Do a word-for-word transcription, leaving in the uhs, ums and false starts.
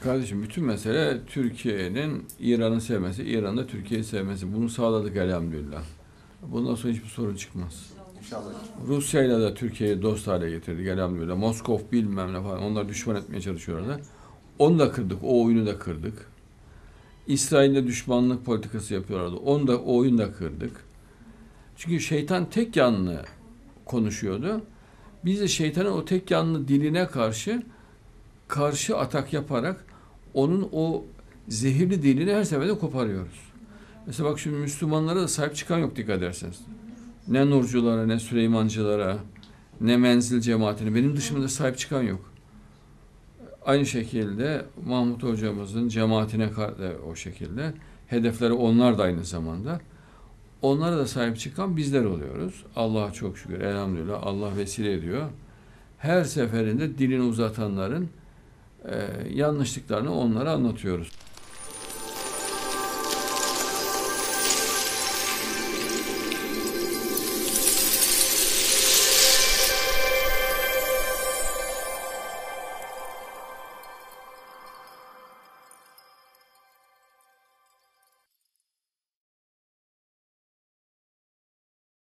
Kardeşim bütün mesele Türkiye'nin İran'ı sevmesi, İran'ın da Türkiye'yi sevmesi. Bunu sağladık elhamdülillah. Bundan sonra hiçbir sorun çıkmaz. İnşallah. Rusya'yla da Türkiye'yi dost hale getirdik elhamdülillah. Moskov bilmem ne falan. Onlar düşman etmeye çalışıyorlar. Onu da kırdık. O oyunu da kırdık. İsrail'de düşmanlık politikası yapıyorlardı. Onu da, o oyunu da kırdık. Çünkü şeytan tek yanlı konuşuyordu. Biz de şeytanın o tek yanlı diline karşı karşı atak yaparak onun o zehirli dilini her seferinde koparıyoruz. Mesela bak şimdi Müslümanlara da sahip çıkan yok dikkat ederseniz. Ne Nurculara, ne Süleymancılara, ne Menzil cemaatine. Benim dışımda sahip çıkan yok. Aynı şekilde Mahmut hocamızın cemaatine de o şekilde. Hedefleri onlar da aynı zamanda. Onlara da sahip çıkan bizler oluyoruz. Allah'a çok şükür, elhamdülillah Allah vesile ediyor. Her seferinde dilini uzatanların e, yanlışlıklarını onlara anlatıyoruz.